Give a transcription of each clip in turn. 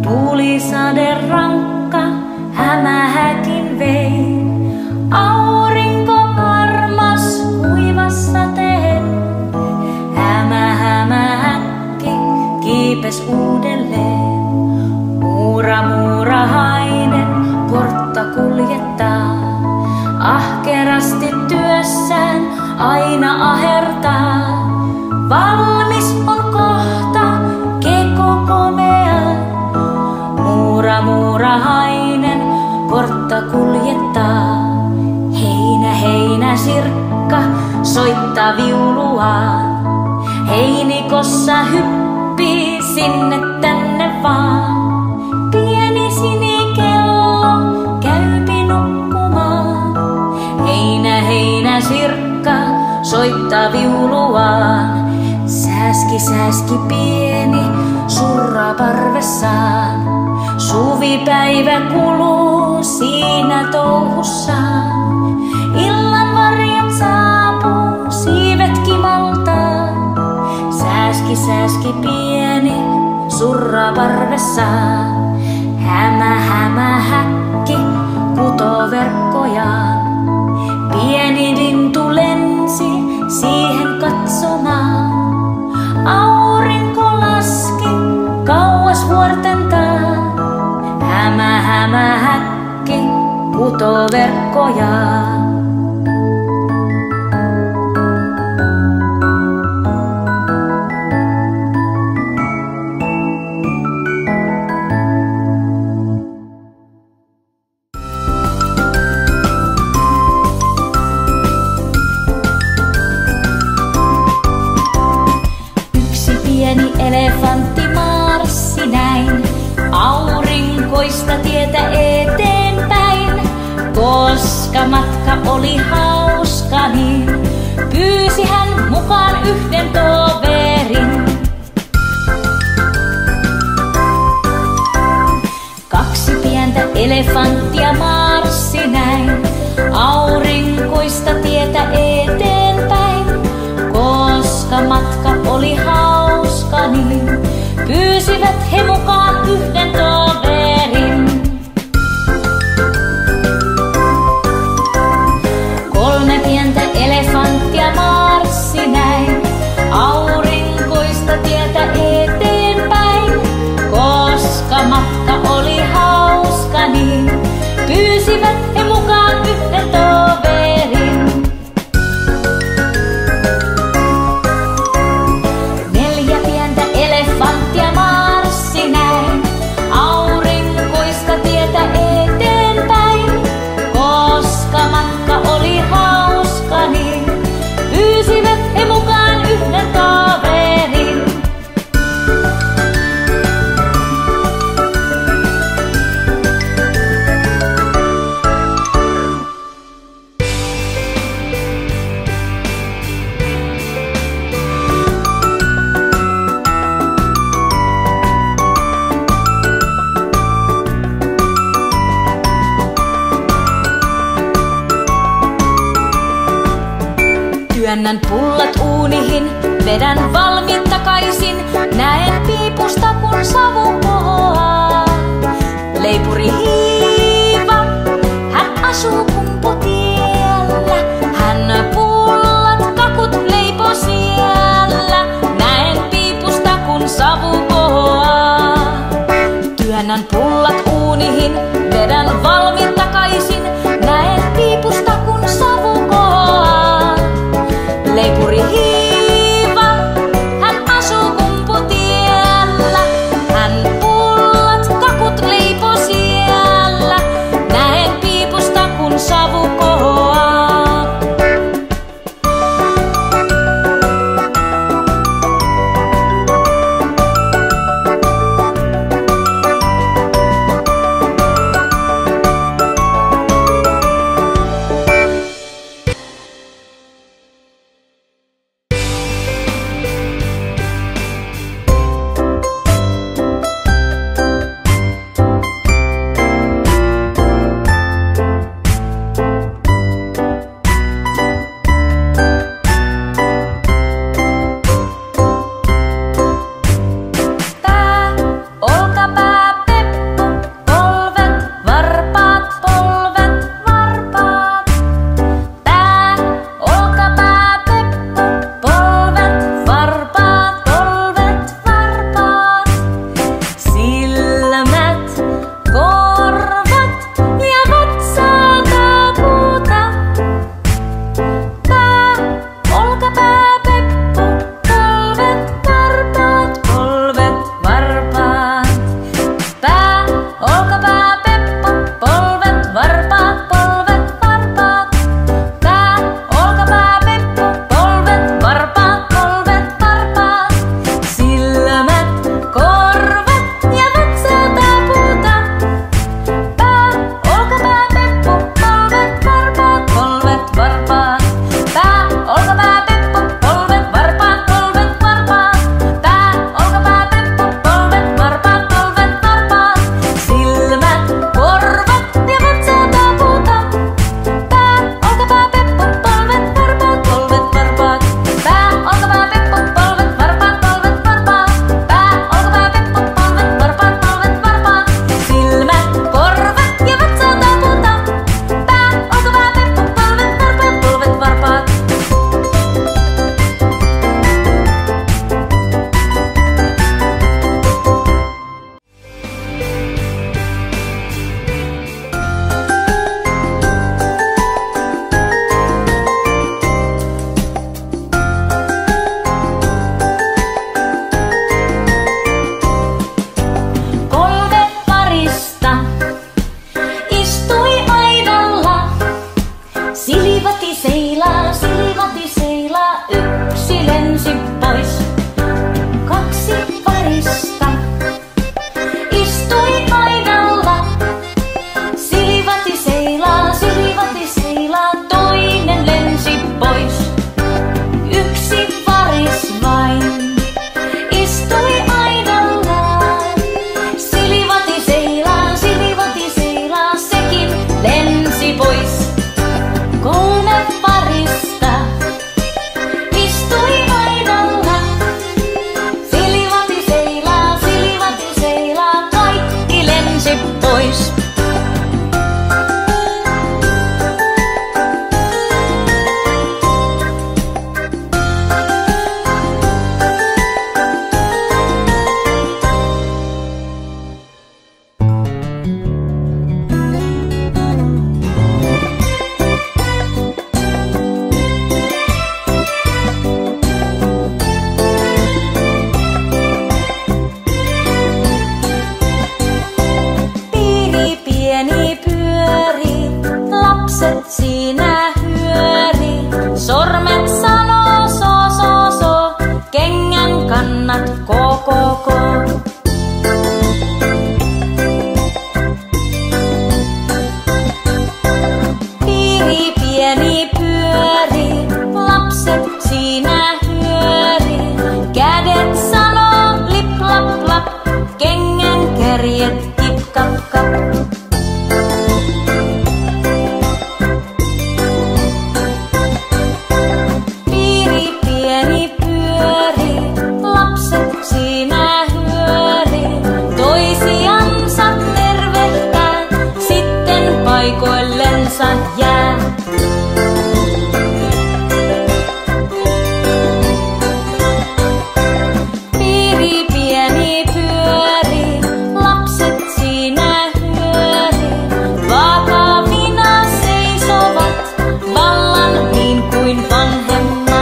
Tulisade rankka hämähäkin vei. Aurinko armas kuivassa tehden. Hämähäkki kiipes uudelleen. Muurahainen portta kuljettaa. Ahkerasti työssään aina ahertaa. Valmis on kohta keko komea. Muurahainen portta kuljettaa. Heinä sirkka soittaa viuluaan. Heinikossa hyppii sinne tänne vaan. Pieni sinikello käypi nukkumaan. Heinä sirkka soittaa viuluaan. Sääski pieni surra parvessaan. Suvipäivä kuluu siinä touhussaan. Illan varjot saapuu, siivet kimaltaa. Sääski pieni surra parvessaan. Hämähäkki kutoo verkkojaan. Pieni lintu lensi siihen katsomaan. Aurinko laski kauas vuorten taa. Hämähäkki kutoo verkkojaan. Elefantti marssi näin aurinkoista tietä eteenpäin. Koska matka oli hauska, niin pyysi hän mukaan yhden toverin. 2 pientä elefanttia marssi näin aurinkoista tietä eteenpäin. Koska matka oli hauska, niin pyysivät he mukaan yhden toverin. 3 pientä elefanttia marssi näin aurinkoista tietä eteenpäin. Koska matka oli hauska, niin pyysivät he mukaan yhden toverin. 4 pientä elefanttia marssi näin aurinkoista tietä eteenpäin. Koska matka oli hauska, niin pyysivät he mukaan yhden toverin. 'Työnnän pullat uunihin, vedän valmiit takaisin. Näen piipusta kun savu kohoaa. Leipuri hiiva, hän asuu Kumputiellä. Hän pullat kakut leipo siellä. Näen piipusta kun savu kohoaa. Työnnän pullat uunihin, vedän valmiit takaisin. Näen piipusta kun savu kohoaa. Leipuri hiiva, hän asuu Kumputiellä. Hän pullat kakut leipo siellä. Näen piipusta kun savu kohoaa. kärjet kip kap kap. Piiri pieni pyöri, lapset siinä hyöri, toisiansa tervehtää, sitten paikoillensa jää. Piiri pieni pyöri, lapset siinä hyöri, vakavina seisovat, vallan niin kuin vanhemmat.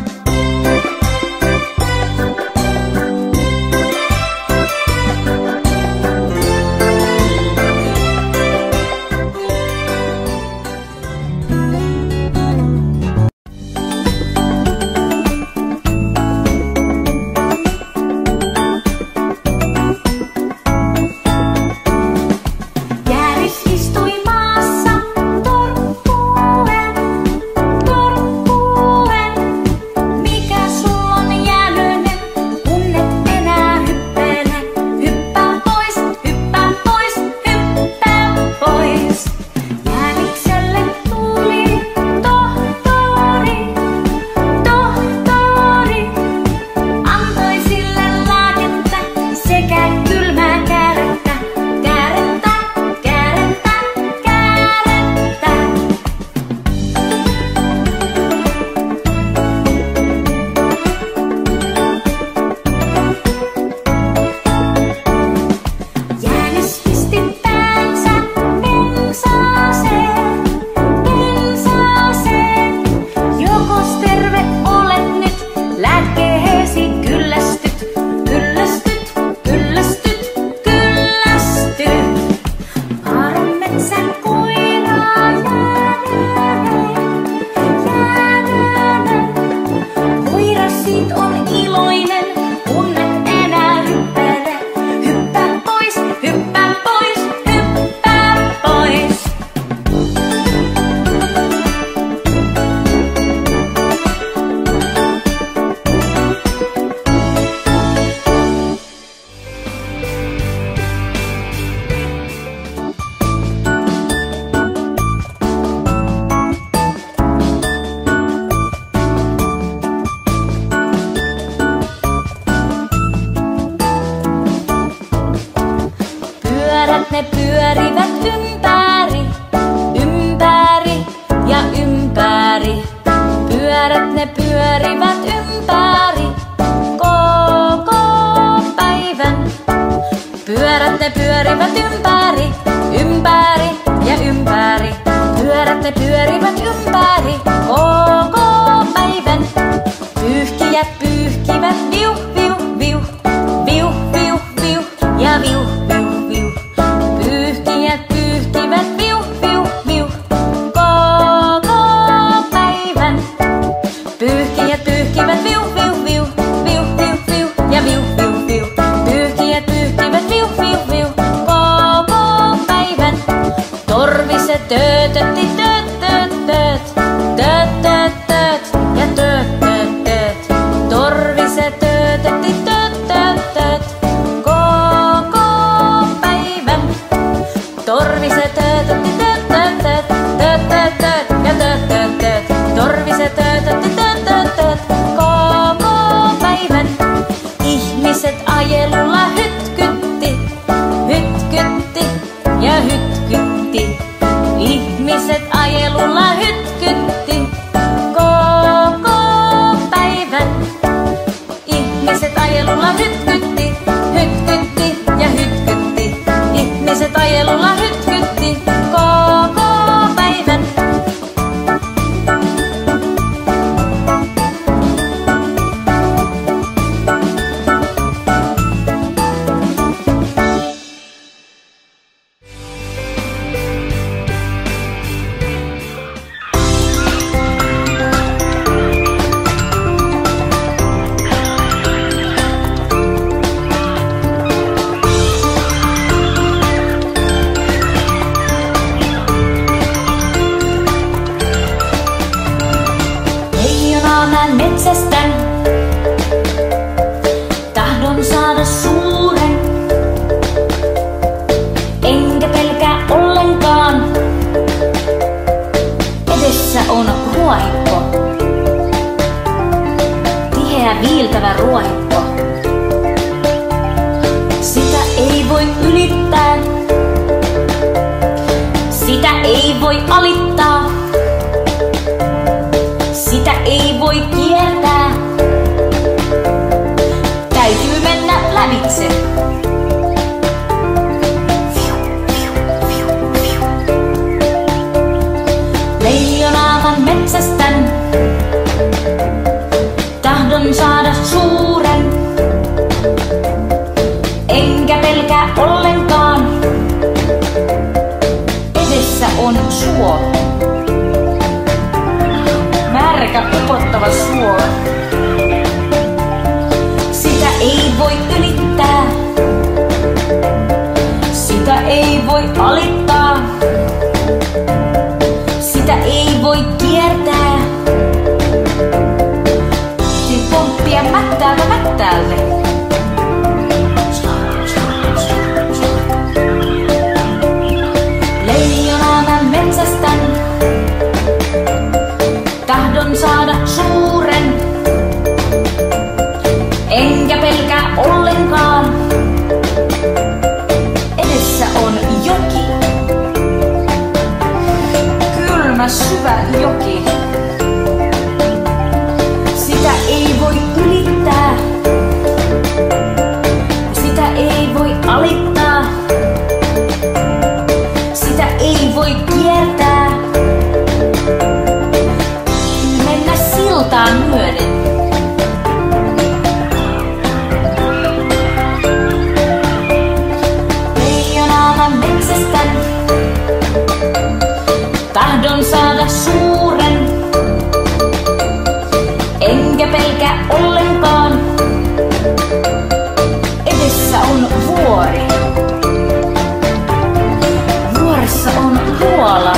Jääris istui maassa torkkuen, torkkuen. Mikä sulla on jäänyt, kun et enää hyppele? Hyppää pois, hyppää pois, hyppää pois. Jäänikselle tuli tohtori, tohtori. Antoi sille lääkettä sekä kylmää käärettä, käärettä, käärettä, käärettä. Jäänis pisti päänsä pensaaseen, pensaaseen. Jokos terve olet nyt, lääkkeesi kyllästyt, kyllästyt, kyllästyt, kyllästyt. Vaaran metsän koiraa jääneen, jääneen. Koira siit on iloinen, kun et enää hyppele. Hyppää pois, hyppää pois, hyppää pois. Pyörät ne pyörivät ympäri, ympäri ja ympäri. Pyörät ne pyörivät ympäri koko päivän. Pyörät ne pyörivät ympäri, ympäri ja ympäri. Pyörät ne pyörivät ympäri koko päivän. Pyyhkijät pyyhkivät viu, viu, viu, viu, viu, viu ja viu, viu, viu. Pyyhkijät pyyhkivät viu, viu, viu koko päivän. Pyyhkijät pyyhkivät viu, viu, viu, viu, viu, viu ja viu, viu, viu. Pyyhkijät pyyhkivät viu, viu, viu koko päivän. Torviset töötötti tööt, tööt, tööt, tööt, tööt, tööt ja tööt, tööt, tööt. Torviset töötötti tööt, tööt, tööt koko päivän. Torviset töötötti tööt, tööt, tööt, tööt, tööt, tööt ja tööt, tööt, tööt. Torviset töötötti tööt, tööt, tööt koko päivän. Ihmiset ajelulla hytkytti, hytkytti ja hytkytti. Ihmiset ajelulla hytkytti koko päivän. Ihmiset ajelulla hytkytti, hytkytti ja hytkytti. Ihmiset ajelulla hytkytti koko päivän. voi alittaa. Sitä ei voi kiertää. Täytyy mennä lävitse. Leijonaa metsästän. Tahdon saada suuren. Enkä pelkää ollenkaan. Edessä on suo. Märkä upottava suo. Sitä ei voi ylittää. Sitä ei voi alittaa. Sitä ei voi kiertää. Täytyy pomppia mättäältä mättäälle. Leijonaa mä metsästän. Tahdon saada suuren. Enkä pelkää ollenkaan. Edessä on joki. Kylmä syvä joki. Sitä ei voi ylittää. Sitä ei voi alittaa. Sitä ei voi kiertää. Mennä siltaan myöden. Leijonaa mä metsästän. Tahdon saada suuren. Enkä pelkää ollenkaan. Edessä on vuori. Vuoressa on luola.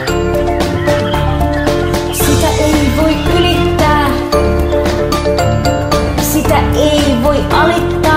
Sitä ei voi ylittää. Sitä ei voi alittaa.